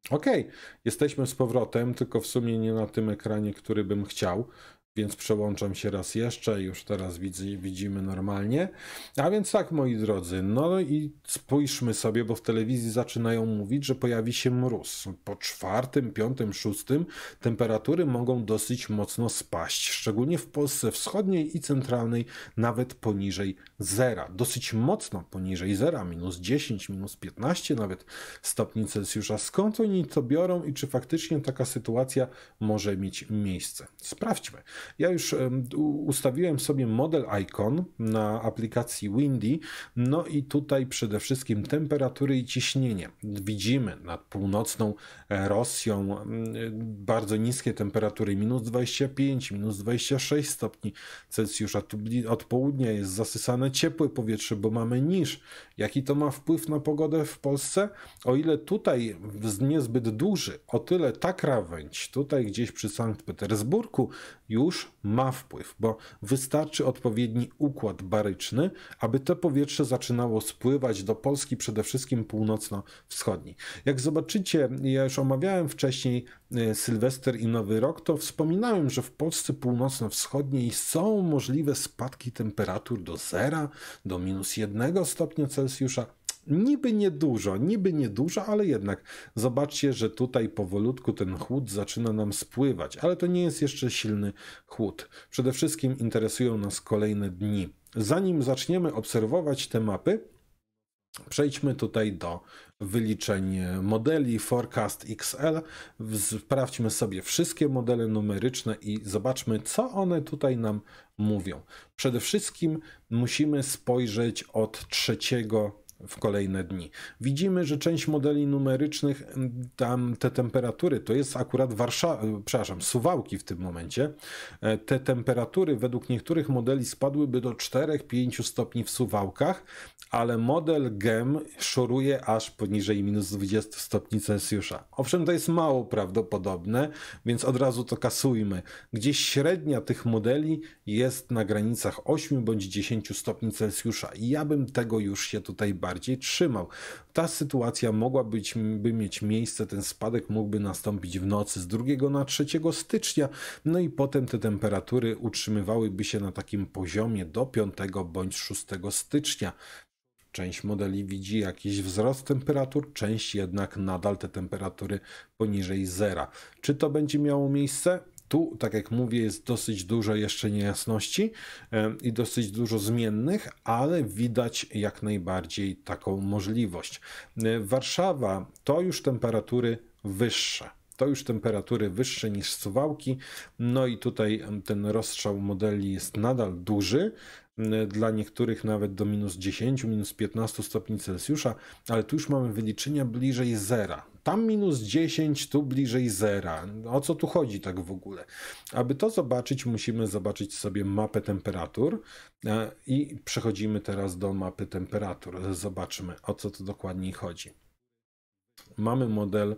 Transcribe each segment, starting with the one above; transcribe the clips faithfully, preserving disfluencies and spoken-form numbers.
Ok, jesteśmy z powrotem, tylko w sumie nie na tym ekranie, który bym chciał, więc przełączam się raz jeszcze, już teraz widzi, widzimy normalnie. A więc tak, moi drodzy, no i spójrzmy sobie, bo w telewizji zaczynają mówić, że pojawi się mróz. Po czwartym, piątym, szóstym temperatury mogą dosyć mocno spaść, szczególnie w Polsce wschodniej i centralnej, nawet poniżej zera. Dosyć mocno poniżej zera, minus dziesięć, minus piętnaście nawet stopni Celsjusza. Skąd oni to biorą i czy faktycznie taka sytuacja może mieć miejsce? Sprawdźmy. Ja już ustawiłem sobie model Icon na aplikacji Windy, no i tutaj przede wszystkim temperatury i ciśnienie. Widzimy nad północną Rosją bardzo niskie temperatury, minus dwadzieścia pięć, minus dwadzieścia sześć stopni Celsjusza. Tu od południa jest zasysane ciepłe powietrze, bo mamy niż. Jaki to ma wpływ na pogodę w Polsce? O ile tutaj niezbyt duży, o tyle ta krawędź, tutaj gdzieś przy Sankt Petersburgu już ma wpływ, bo wystarczy odpowiedni układ baryczny, aby to powietrze zaczynało spływać do Polski, przede wszystkim północno-wschodniej. Jak zobaczycie, ja już omawiałem wcześniej Sylwester i Nowy Rok, to wspominałem, że w Polsce północno-wschodniej są możliwe spadki temperatur do zera, do minus jednego stopnia Celsjusza. Niby niedużo, niby niedużo, ale jednak zobaczcie, że tutaj powolutku ten chłód zaczyna nam spływać, ale to nie jest jeszcze silny chłód. Przede wszystkim interesują nas kolejne dni. Zanim zaczniemy obserwować te mapy, przejdźmy tutaj do wyliczeń modeli Forecast X L. Sprawdźmy sobie wszystkie modele numeryczne i zobaczmy, co one tutaj nam mówią. Przede wszystkim musimy spojrzeć od trzeciego w kolejne dni. Widzimy, że część modeli numerycznych, tam te temperatury, to jest akurat Warszawa, przepraszam, Suwałki w tym momencie, te temperatury według niektórych modeli spadłyby do czterech do pięciu stopni w Suwałkach, ale model G E M szoruje aż poniżej minus dwudziestu stopni Celsjusza. Owszem, to jest mało prawdopodobne, więc od razu to kasujmy. Gdzieś średnia tych modeli jest na granicach ośmiu bądź dziesięciu stopni Celsjusza i ja bym tego już się tutaj bardziej trzymał. Ta sytuacja mogłaby by mieć miejsce, ten spadek mógłby nastąpić w nocy z drugiego na trzeciego stycznia, no i potem te temperatury utrzymywałyby się na takim poziomie do piątego bądź szóstego stycznia. Część modeli widzi jakiś wzrost temperatur, część jednak nadal te temperatury poniżej zera. Czy to będzie miało miejsce? Tu, tak jak mówię, jest dosyć dużo jeszcze niejasności i dosyć dużo zmiennych, ale widać jak najbardziej taką możliwość. Warszawa to już temperatury wyższe. To już temperatury wyższe niż Suwałki, no i tutaj ten rozstrzał modeli jest nadal duży, dla niektórych nawet do minus dziesięciu, minus piętnastu stopni Celsjusza, ale tu już mamy wyliczenia bliżej zera. Tam minus dziesięć, tu bliżej zera. O co tu chodzi tak w ogóle? Aby to zobaczyć, musimy zobaczyć sobie mapę temperatur i przechodzimy teraz do mapy temperatur. Zobaczymy, o co tu dokładniej chodzi. Mamy model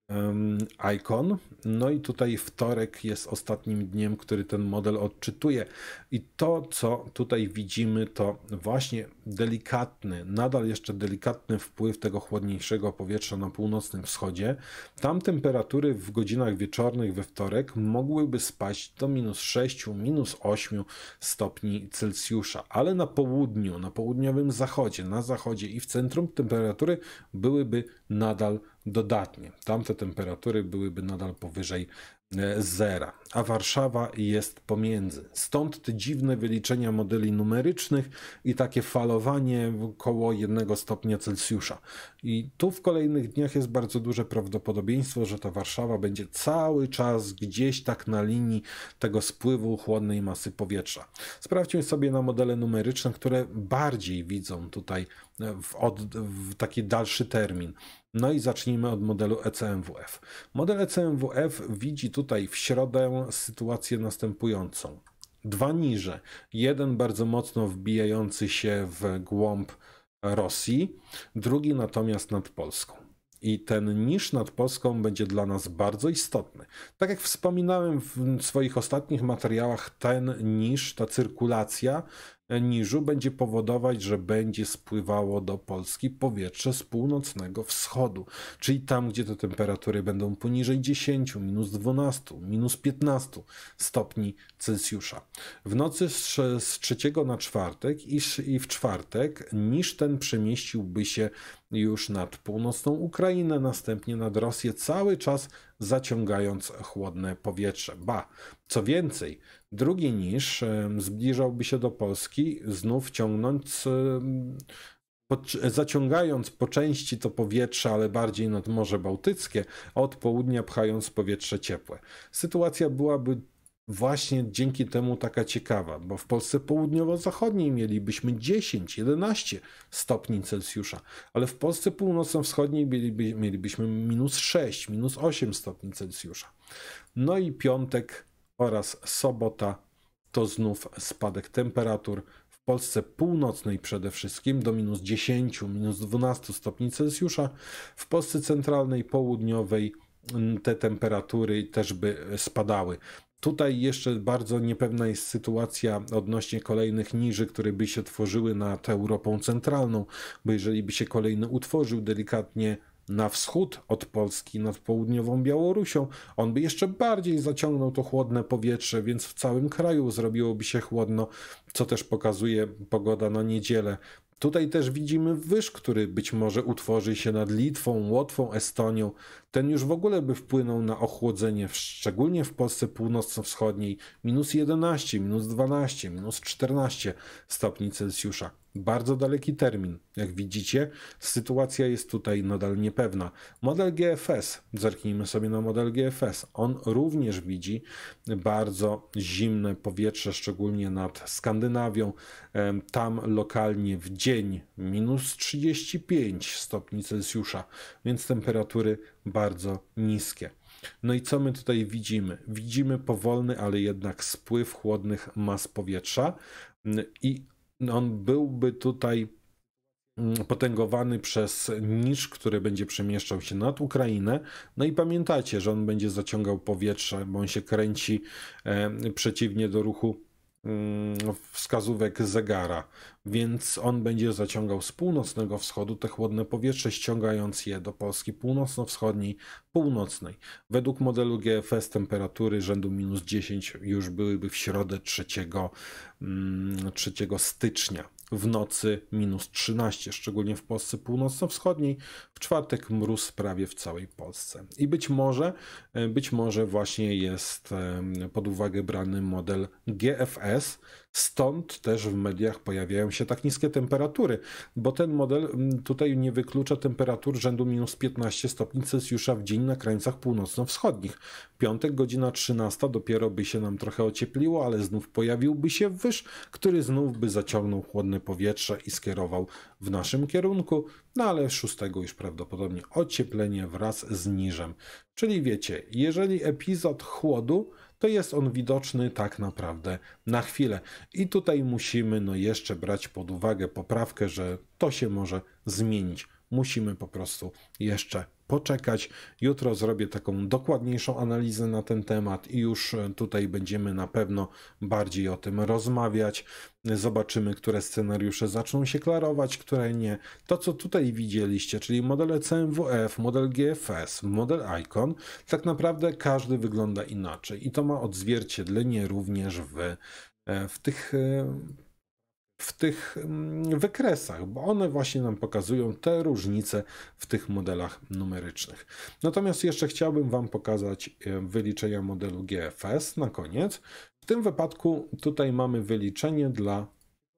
Icon, no i tutaj wtorek jest ostatnim dniem, który ten model odczytuje i to, co tutaj widzimy, to właśnie delikatny, nadal jeszcze delikatny wpływ tego chłodniejszego powietrza na północnym wschodzie. Tam temperatury w godzinach wieczornych we wtorek mogłyby spaść do minus sześciu, minus ośmiu stopni Celsjusza, ale na południu, na południowym zachodzie, na zachodzie i w centrum temperatury byłyby nadal dodatnie. Tamte temperatury byłyby nadal powyżej zera, a Warszawa jest pomiędzy. Stąd te dziwne wyliczenia modeli numerycznych i takie falowanie około jednego stopnia Celsjusza. I tu w kolejnych dniach jest bardzo duże prawdopodobieństwo, że ta Warszawa będzie cały czas gdzieś tak na linii tego spływu chłodnej masy powietrza. Sprawdźmy sobie na modele numeryczne, które bardziej widzą tutaj w, od, w taki dalszy termin. No i zacznijmy od modelu E C M W F. Model E C M W F widzi tutaj w środę sytuację następującą. Dwa niże. Jeden bardzo mocno wbijający się w głąb Rosji, drugi natomiast nad Polską. I ten niż nad Polską będzie dla nas bardzo istotny. Tak jak wspominałem w swoich ostatnich materiałach, ten niż, ta cyrkulacja niżu będzie powodować, że będzie spływało do Polski powietrze z północnego wschodu, czyli tam, gdzie te temperatury będą poniżej dziesięciu, minus dwunastu, minus piętnastu stopni Celsjusza. W nocy z, z trzeciego na czwartek i, i w czwartek niż ten przemieściłby się już nad północną Ukrainę, następnie nad Rosję, cały czas zaciągając chłodne powietrze. Ba, co więcej, drugi niż zbliżałby się do Polski, znów ciągnąc, zaciągając po części to powietrze, ale bardziej nad Morze Bałtyckie, a od południa pchając powietrze ciepłe. Sytuacja byłaby właśnie dzięki temu taka ciekawa, bo w Polsce południowo-zachodniej mielibyśmy dziesięć jedenaście stopni Celsjusza, ale w Polsce północno-wschodniej mieliby, mielibyśmy minus sześć, minus osiem stopni Celsjusza. No i piątek oraz sobota to znów spadek temperatur. W Polsce północnej przede wszystkim do minus dziesięciu, minus dwunastu stopni Celsjusza. W Polsce centralnej, południowej te temperatury też by spadały. Tutaj jeszcze bardzo niepewna jest sytuacja odnośnie kolejnych niży, które by się tworzyły nad Europą Centralną, bo jeżeli by się kolejny utworzył delikatnie na wschód od Polski, nad południową Białorusią, on by jeszcze bardziej zaciągnął to chłodne powietrze, więc w całym kraju zrobiłoby się chłodno, co też pokazuje pogoda na niedzielę. Tutaj też widzimy wyż, który być może utworzy się nad Litwą, Łotwą, Estonią. Ten już w ogóle by wpłynął na ochłodzenie, szczególnie w Polsce północno-wschodniej, minus jedenaście, minus dwanaście, minus czternaście stopni Celsjusza. Bardzo daleki termin. Jak widzicie, sytuacja jest tutaj nadal niepewna. Model G F S, zerknijmy sobie na model G F S. On również widzi bardzo zimne powietrze, szczególnie nad Skandynawią. Tam lokalnie w dzień minus trzydzieści pięć stopni Celsjusza, więc temperatury bardzo niskie. No i co my tutaj widzimy? Widzimy powolny, ale jednak spływ chłodnych mas powietrza i on byłby tutaj potęgowany przez niż, który będzie przemieszczał się nad Ukrainę. No i pamiętajcie, że on będzie zaciągał powietrze, bo on się kręci e, przeciwnie do ruchu e, wskazówek zegara, więc on będzie zaciągał z północnego wschodu te chłodne powietrze, ściągając je do Polski północno-wschodniej, północnej. Według modelu G F S temperatury rzędu minus dziesięć już byłyby w środę trzeciego stycznia. W nocy minus trzynaście, szczególnie w Polsce północno-wschodniej. W czwartek mróz prawie w całej Polsce. I być może, być może właśnie jest pod uwagę brany model G F S, stąd też w mediach pojawiają się tak niskie temperatury, bo ten model tutaj nie wyklucza temperatur rzędu minus piętnaście stopni Celsjusza w dzień na krańcach północno-wschodnich. Piątek, godzina trzynasta, dopiero by się nam trochę ociepliło, ale znów pojawiłby się wyż, który znów by zaciągnął chłodne powietrze i skierował w naszym kierunku, no ale szóstego już prawdopodobnie ocieplenie wraz z niżem. Czyli wiecie, jeżeli epizod chłodu, to jest on widoczny tak naprawdę na chwilę. I tutaj musimy no jeszcze brać pod uwagę poprawkę, że to się może zmienić. Musimy po prostu jeszcze poczekać. Jutro zrobię taką dokładniejszą analizę na ten temat i już tutaj będziemy na pewno bardziej o tym rozmawiać. Zobaczymy, które scenariusze zaczną się klarować, które nie. To, co tutaj widzieliście, czyli modele C M W F, model G F S, model ICON, tak naprawdę każdy wygląda inaczej i to ma odzwierciedlenie również w, w tych w tych wykresach, bo one właśnie nam pokazują te różnice w tych modelach numerycznych. Natomiast jeszcze chciałbym Wam pokazać wyliczenia modelu G F S na koniec. W tym wypadku tutaj mamy wyliczenie dla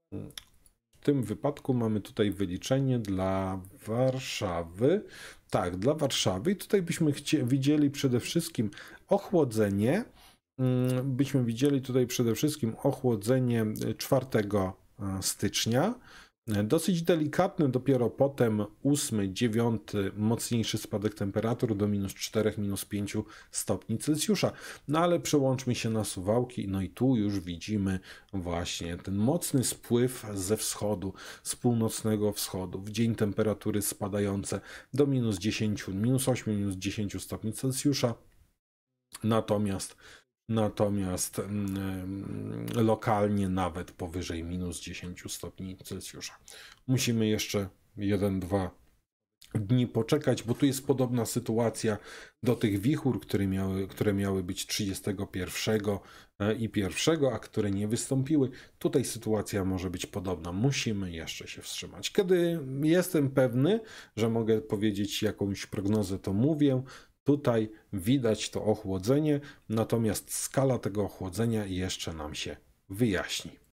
w tym wypadku mamy tutaj wyliczenie dla Warszawy. Tak, dla Warszawy i tutaj byśmy widzieli przede wszystkim ochłodzenie. Byśmy widzieli tutaj przede wszystkim ochłodzenie czwartego stycznia. Dosyć delikatny, dopiero potem ósmy, dziewiąty mocniejszy spadek temperatur do minus czterech, minus pięciu stopni Celsjusza. No ale przełączmy się na Suwałki, no i tu już widzimy właśnie ten mocny spływ ze wschodu, z północnego wschodu. W dzień temperatury spadające do minus dziesięciu, minus ośmiu, minus dziesięciu stopni Celsjusza. Natomiast natomiast mm, lokalnie nawet powyżej minus dziesięć stopni Celsjusza. Musimy jeszcze jeden dwa dni poczekać, bo tu jest podobna sytuacja do tych wichur, które miały, które miały być trzydziestego pierwszego i pierwszego, a które nie wystąpiły. Tutaj sytuacja może być podobna. Musimy jeszcze się wstrzymać. Kiedy jestem pewny, że mogę powiedzieć jakąś prognozę, to mówię. Tutaj widać to ochłodzenie, natomiast skala tego ochłodzenia jeszcze nam się wyjaśni.